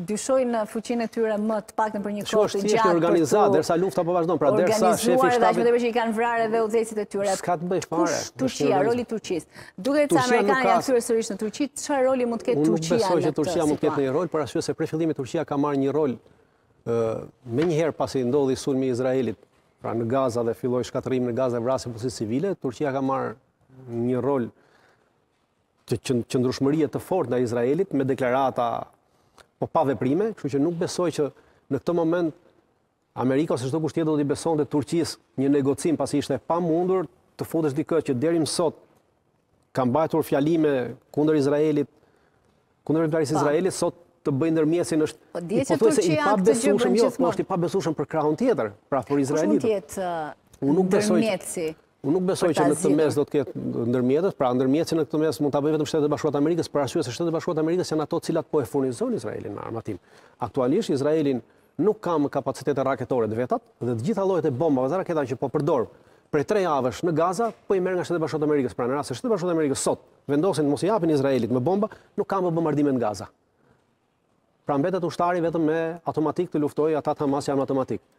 dyshojnë fuqinë e tyre më të paktën për një kohë të gjatë. Është organizuar derisa lufta po vazhdon, pra derisa shefi i shtabit që i kanë vrarë edhe udhëheqësit e tyre. S'ka të bëj fare. Turqia, roli i Turqisë. Duket se amerikanët janë kthyer sërish në Turqi, çfarë roli mund të ketë Turqia? Unë besoj që Turqia mund të ketë një rol, për arsye se prej fillimit Turqia ka marrë një rol menjëherë pasi ndodhi sulmi i Izraelit, pra në Gaza dhe filloi shkatërrimi në Gaza dhe vrasje pozitë civile, Turqia ka marrë një rol qëndrueshmërie të fortë ndaj Izraelit me deklarata po pa veprime, kështu që nuk besoj që në këtë moment Amerika ose çdo kusht tjetër do t'i besonte Turqisë një negocim pasi ishte pamundur të futesh dikë që deri më sot ka mbajtur fjalime kundër Izraelit, kundër veprimtarisë Izraelit, sot të bëjë ndërmjetësin është pothuajse i pabesueshëm, jo, po është i pabesueshëm për krahun tjetër, pra për Izraelitin. Unë nuk besoj që në këtë mes do të ketë ndërmjetës, pra ndërmjetësi në këtë mes mund ta bëjë vetëm Shtetet e Bashkuara të Amerikës, për arsye se Shtetet e Bashkuara të Amerikës janë ato të cilat po e furnizojnë Izraelin me armatim. Aktualisht Izraelin nuk ka më kapacitete raketore të vetat dhe të gjitha llojet e bombave dhe raketave që po përdor prej 3 javësh në Gaza po i merr nga Shtetet e Bashkuara të Amerikës. Pra në rast se Shtetet e Bashkuara të Amerikës sot vendosin të mos i japin Izraelit me bomba, nuk ka më bombardime në Gaza. Pra mbetet ushtari vetëm me automatik të luftojë ata Hamas janë automatik.